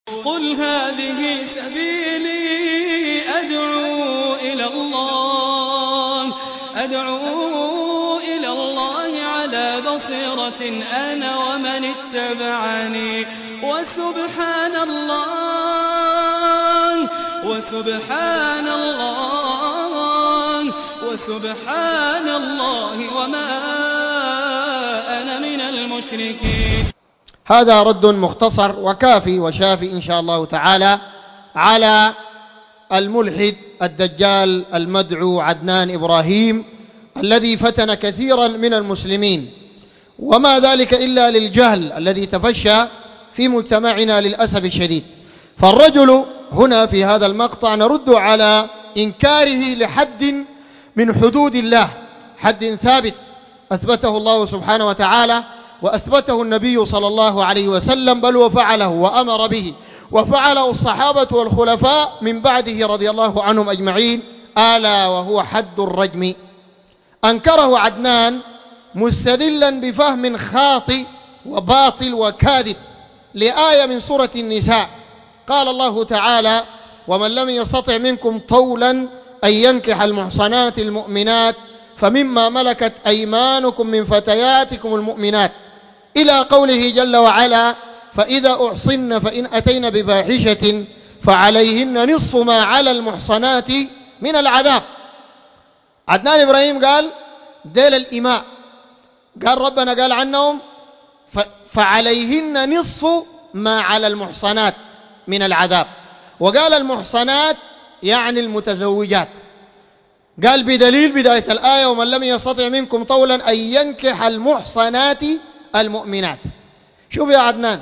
قل هذه سبيلي أدعو إلى الله على بصيرة أنا ومن اتبعني وسبحان الله وما أنا من المشركين. هذا رد مختصر وكافي وشافي إن شاء الله تعالى على الملحد الدجال المدعو عدنان إبراهيم الذي فتن كثيرا من المسلمين، وما ذلك إلا للجهل الذي تفشى في مجتمعنا للأسف الشديد. فالرجل هنا في هذا المقطع نرد على إنكاره لحد من حدود الله، حد ثابت أثبته الله سبحانه وتعالى وأثبته النبي صلى الله عليه وسلم، بل وفعله وأمر به وفعله الصحابة والخلفاء من بعده رضي الله عنهم أجمعين، ألا وهو حد الرجم. أنكره عدنان مستدلا بفهم خاطئ وباطل وكاذب لآية من سورة النساء. قال الله تعالى: ومن لم يستطع منكم طولا أن ينكح المحصنات المؤمنات فمما ملكت أيمانكم من فتياتكم المؤمنات، إلى قوله جل وعلا: فإذا أحصن فإن أتين بفاحشة فعليهن نصف ما على المحصنات من العذاب. عدنان إبراهيم قال ديل الإماء، قال ربنا قال عنهم فعليهن نصف ما على المحصنات من العذاب، وقال المحصنات يعني المتزوجات، قال بدليل بداية الآية: ومن لم يستطع منكم طولا أن ينكح المحصنات المؤمنات. شوف يا عدنان،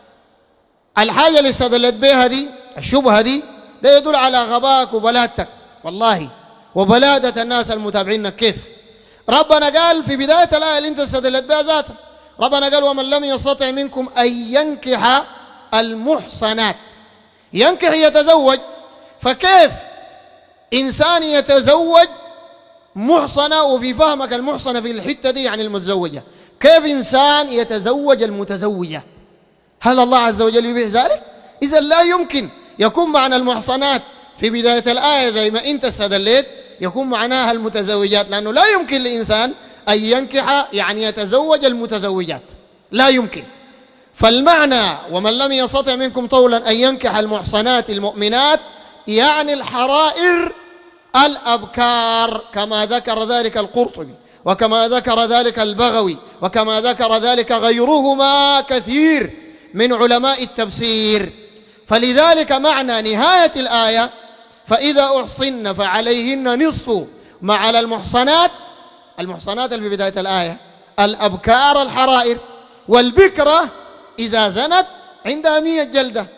الحاجة اللي استدلت بها دي، الشبهة دي، ده يدل على غباك وبلادتك والله، وبلادة الناس المتابعين. كيف ربنا قال في بداية الآية اللي انت استدلت بها ذاتها، ربنا قال: ومن لم يستطع منكم أن ينكح المحصنات. ينكح يتزوج، فكيف إنسان يتزوج محصنة؟ وفي فهمك المحصنة في الحتة دي يعني المتزوجة، كيف إنسان يتزوج المتزوجة؟ هل الله عز وجل يبيح ذلك؟ إذا لا يمكن يكون معنى المحصنات في بداية الآية زي ما أنت استدلت يكون معناها المتزوجات، لأنه لا يمكن لإنسان أن ينكح يعني يتزوج المتزوجات، لا يمكن. فالمعنى ومن لم يستطع منكم طولا أن ينكح المحصنات المؤمنات يعني الحرائر الأبكار، كما ذكر ذلك القرطبي وكما ذكر ذلك البغوي وكما ذكر ذلك غيرهما كثير من علماء التفسير. فلذلك معنى نهاية الآية: فإذا أحصن فعليهن نصف ما على المحصنات، المحصنات اللي في بداية الآية الأبكار الحرائر، والبكرة إذا زنت عندها 100 جلدة،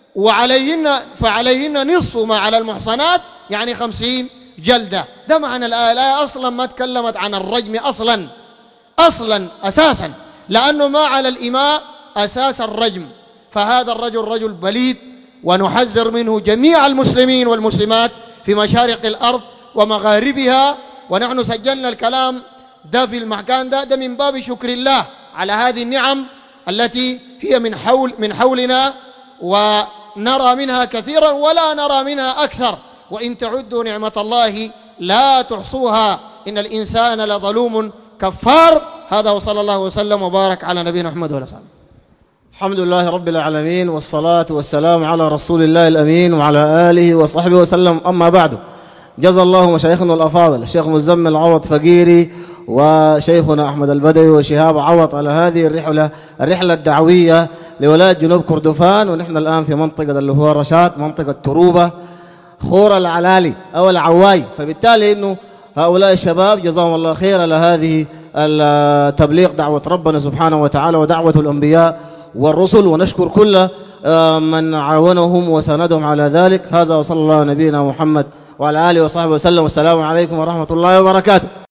فعليهن نصف ما على المحصنات يعني 50 جلدة. ده معنى الآية. الآية أصلا ما تكلمت عن الرجم أصلا أساسا، لأنه ما على الإماء أساس الرجم. فهذا الرجل رجل بليد، ونحذر منه جميع المسلمين والمسلمات في مشارق الأرض ومغاربها. ونحن سجلنا الكلام ده في المكان ده من باب شكر الله على هذه النعم التي هي من حولنا، ونرى منها كثيرا ولا نرى منها أكثر. وإن تعدوا نعمة الله لا تحصوها إن الإنسان لظلوم كفار. هذا وصلى الله وسلم وبارك على نبينا محمد وعلى آله. الحمد لله رب العالمين، والصلاة والسلام على رسول الله الأمين وعلى آله وصحبه وسلم. أما بعد، جزا الله مشايخنا الأفاضل الشيخ مزمل عوض فقيري وشيخنا أحمد البدوي وشهاب عوض على هذه الرحلة الدعوية لولاية جنوب كردفان. ونحن الآن في منطقة اللي هو رشاد، منطقة تروبة، خور العلالي أو العواي. فبالتالي إنه هؤلاء الشباب جزاهم الله خير على هذه التبليغ دعوة ربنا سبحانه وتعالى ودعوة الأنبياء والرسل، ونشكر كل من عاونهم وساندهم على ذلك. هذا وصلى الله على نبينا محمد وعلى آله وصحبه وسلم، والسلام عليكم ورحمة الله وبركاته.